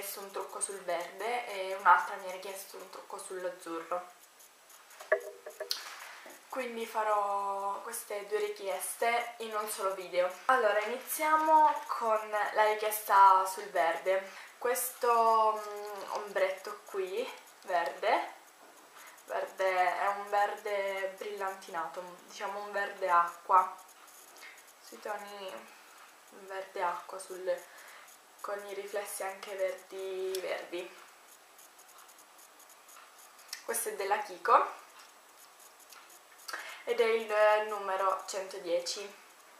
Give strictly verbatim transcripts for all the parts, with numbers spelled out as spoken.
richiesto un trucco sul verde e un'altra mi ha richiesto un trucco sull'azzurro. Quindi farò queste due richieste in un solo video. Allora, iniziamo con la richiesta sul verde. Questo um, ombretto qui, verde, verde, è un verde brillantinato, diciamo un verde acqua, sui toni verde acqua, sul, con i riflessi anche verdi verdi. Questo è della Kiko ed è il numero centodieci,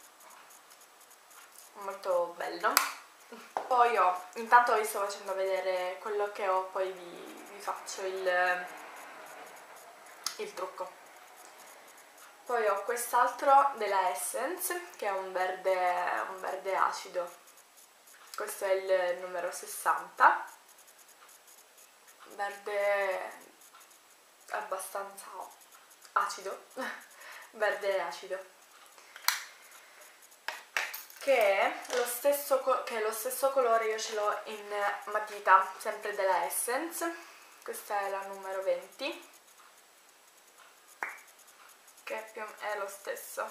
molto bello. Poi ho, intanto vi sto facendo vedere quello che ho, poi vi, vi faccio il, il trucco. Poi ho quest'altro della Essence che è un verde, un verde acido, questo è il numero sessanta, verde abbastanza acido, verde acido, che è lo stesso, che è lo stesso colore. Io ce l'ho in matita, sempre della Essence, questa è la numero venti, che è, più, è lo stesso,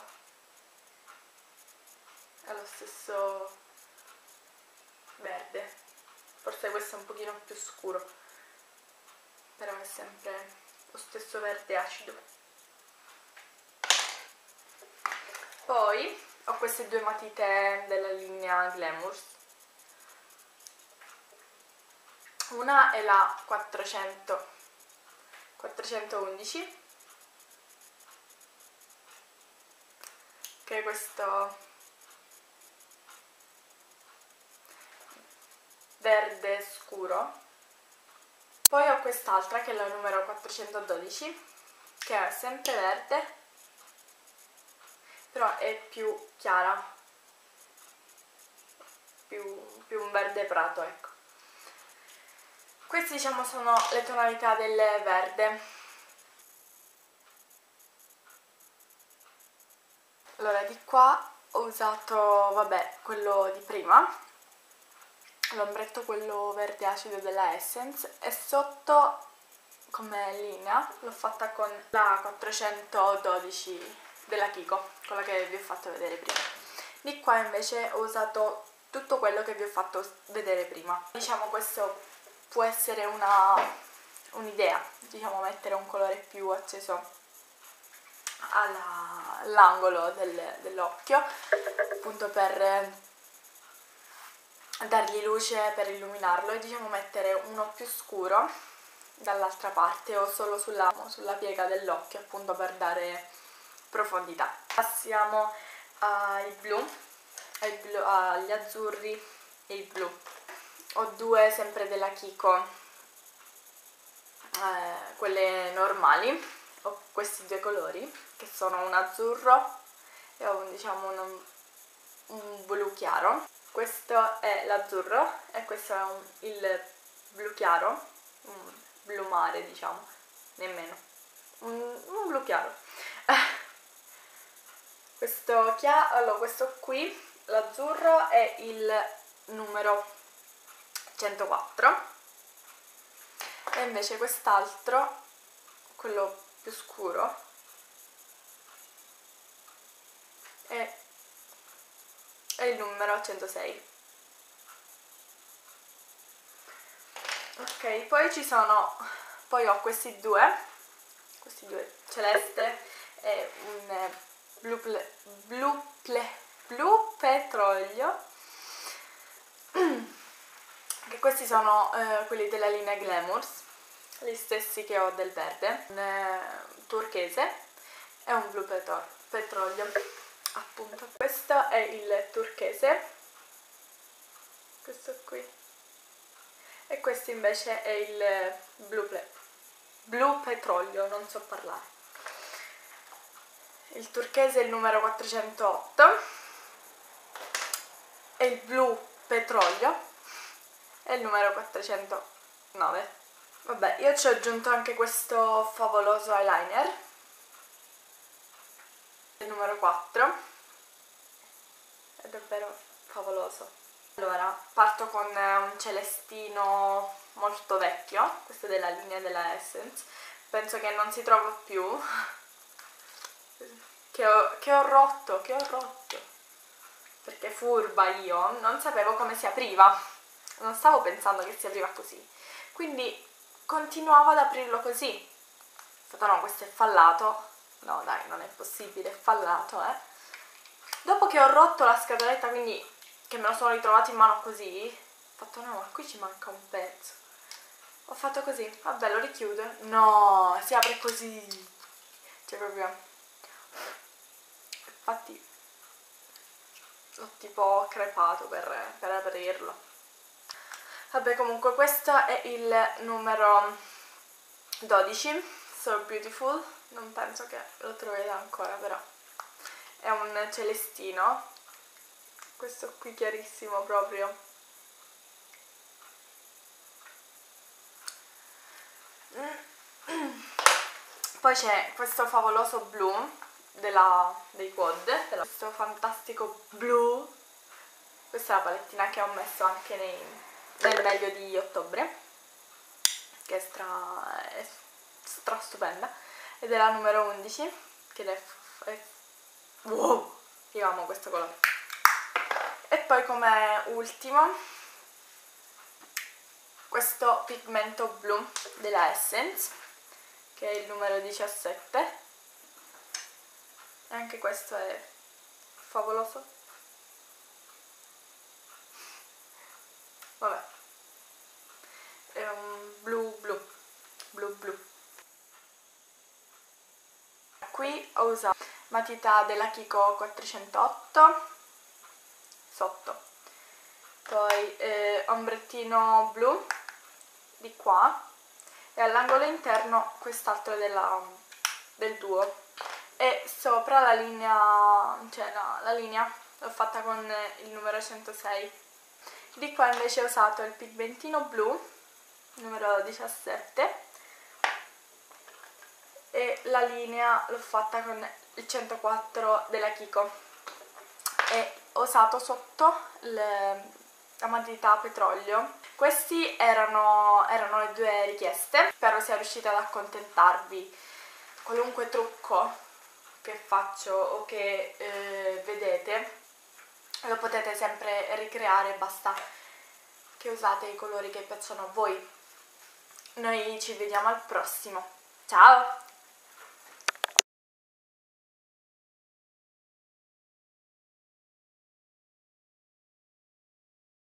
è lo stesso verde, forse questo è un pochino più scuro, però è sempre lo stesso verde acido. Poi ho queste due matite della linea Glamours, una è la quattrocento, quattrocentoundici, che è questo verde scuro. Poi ho quest'altra che è la numero quattrocentododici, che è sempre verde, però è più chiara, più, più un verde prato, ecco. Queste, diciamo, sono le tonalità del verde. Allora, di qua ho usato, vabbè, quello di prima, l'ombretto quello verde acido della Essence, e sotto come linea l'ho fatta con la quattrocentododici della Kiko, quella che vi ho fatto vedere prima. Di qua invece ho usato tutto quello che vi ho fatto vedere prima. Diciamo, questo può essere una un'idea, diciamo, mettere un colore più acceso all'angolo del, dell'occhio, appunto per dargli luce, per illuminarlo, e diciamo mettere uno più scuro dall'altra parte o solo sulla, sulla piega dell'occhio, appunto per dare profondità. Passiamo ai blu, ai blu, agli azzurri e i blu. Ho due sempre della Kiko, eh, quelle normali. Ho questi due colori che sono un azzurro e un, diciamo, un, un blu chiaro. Questo è l'azzurro e questo è un, il blu chiaro, un blu mare, diciamo, nemmeno, un, un blu chiaro. Questo, chia allora, questo qui, l'azzurro, è il numero centoquattro e invece quest'altro, quello più scuro, è, è il numero centosei. Ok, poi ci sono, poi ho questi due, questi due, celeste e un blu, ple, blu, ple, blu petrolio, che questi sono eh, quelli della linea Glamours, gli stessi che ho del verde, un eh, turchese e un blu petro, petrolio, appunto. Questo è il turchese, questo qui, e questo invece è il blu, blu petrolio, non so parlare. Il turchese è il numero quattrocentootto e il blu petrolio è il numero quattrocentonove. Vabbè, io ci ho aggiunto anche questo favoloso eyeliner, il numero quattro, è davvero favoloso. Allora, parto con un celestino molto vecchio, questo è della linea della Essence, penso che non si trova più, che ho, che ho rotto, che ho rotto, perché furba io, non sapevo come si apriva, non stavo pensando che si apriva così, quindi continuavo ad aprirlo così. Stato no, questo è fallato, no dai, non è possibile, è fallato, eh. Dopo che ho rotto la scatoletta, quindi che me lo sono ritrovato in mano così, ho fatto no, ma qui ci manca un pezzo. Ho fatto così, vabbè lo richiudo, no, si apre così, cioè proprio, infatti ho tipo crepato per, per aprirlo. Vabbè, comunque questo è il numero dodici, So Beautiful, non penso che lo troverete ancora, però è un celestino, questo qui chiarissimo proprio. Poi c'è questo favoloso blu della, dei Quad, della, questo fantastico blu. Questa è la palettina che ho messo anche nei, nel meglio di ottobre, che è stra, è stra stupenda, ed è la numero undici, che è, è wow, io amo questo colore. E poi come ultimo questo pigmento blu della Essence, che è il numero diciassette, e anche questo è favoloso. Vabbè, è un blu blu, blu blu. Qui ho usato matita della Kiko quattrocentotto sotto, poi eh, ombrettino blu di qua, e all'angolo interno quest'altro del duo, e sopra la linea, cioè no, la linea l'ho fatta con il numero centosei. Di qua invece ho usato il pigmentino blu numero diciassette, e la linea l'ho fatta con il centoquattro della Kiko, e ho usato sotto le, la matita petrolio. Questi erano, erano le due richieste, spero sia riuscita ad accontentarvi. Qualunque trucco che faccio o che eh, vedete lo potete sempre ricreare, basta che usate i colori che piacciono a voi. Noi ci vediamo al prossimo, ciao!